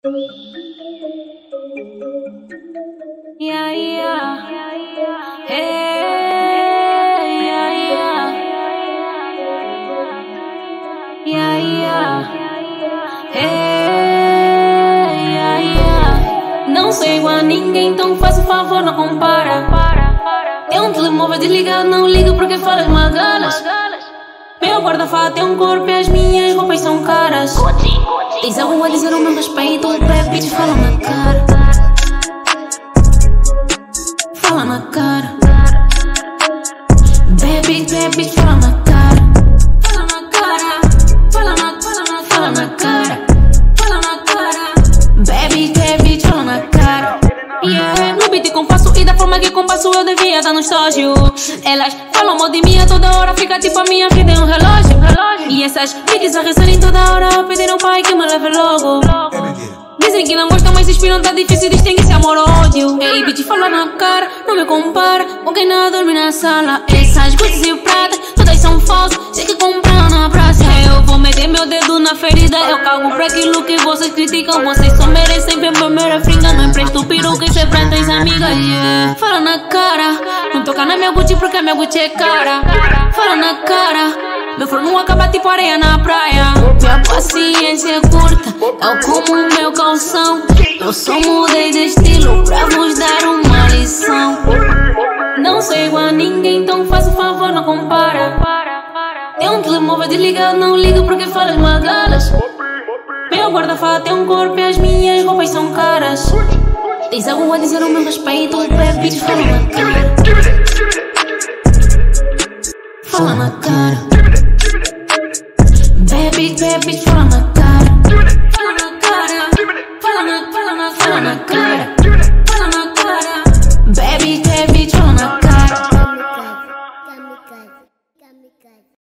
Yeah, yeah. Hey, yeah, yeah. Yeah, yeah. Hey, yeah, yeah. Não sou igual a ninguém, então faz o favor, não compara. Tem um telemóvel desligado, não ligo porque falas magalas. Meu guarda-fato tem um corpo e as minhas roupas são caras. Tens algo a dizer ao meu respeito, bad bitch, fala na cara. Fala na cara. Bad bitch, fala na cara. Fala na cara. Fala na cara. Fala na cara. Bad bitch, fala na cara. Yeah. No beat compasso e da forma que compasso eu devia dar nostálgico. Elas falam mal de mim a toda hora, fica tipo a minha vida é um relógio. E essas bitches a rezarem toda hora, pediram pai que me leve logo. Dizem que não gostam, mas se inspiram, tá difícil distinguir se amor ou ódio. Ei, bitch, fala na cara, não me compara com quem não dorme na sala. Essas Gucci e prata, todas são falsas, sei que compram na praça. Eu vou meter meu dedo na ferida, eu cago pra aquilo que vocês criticam. Vocês só merecem primeira fringa, não empresto peruca e cê prende as amigas, yeah. Fala na cara, não toca na minha Gucci porque a minha Gucci é cara. Fala na cara, meu forno acaba tipo areia na praia. Minha paciência é curta, tal como o meu calção. Eu só mudei de estilo pra vos dar uma lição. Não sou igual a ninguém, então faz o favor, não compara. Tem um telemóvel desligado, não ligo porque falas magalas. Meu guarda-fato tem um corpo e as minhas roupas são caras. Tens algo a dizer ao meu respeito, bad bitch, fala na cara. Fala na cara. Bad bitch, fala na cara. Fala na cara. Fala na cara. Bad bitch, fala na cara.